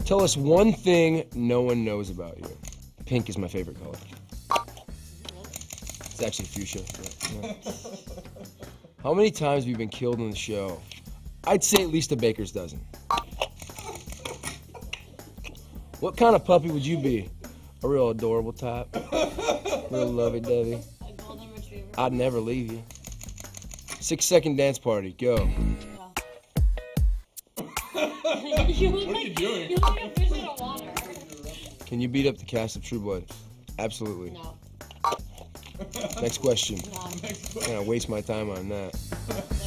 Tell us one thing no one knows about you. Pink is my favorite color. It's actually fuchsia. Yeah. How many times have you been killed on the show? I'd say at least a baker's dozen. What kind of puppy would you be? A real adorable type? Real lovey-dovey? A golden retriever. I'd never leave you. 6-second dance party, go. You look What are you doing? You look like a fish in the water. Can you beat up the cast of True Blood? Absolutely. No. Next question. No. I'm gonna waste my time on that.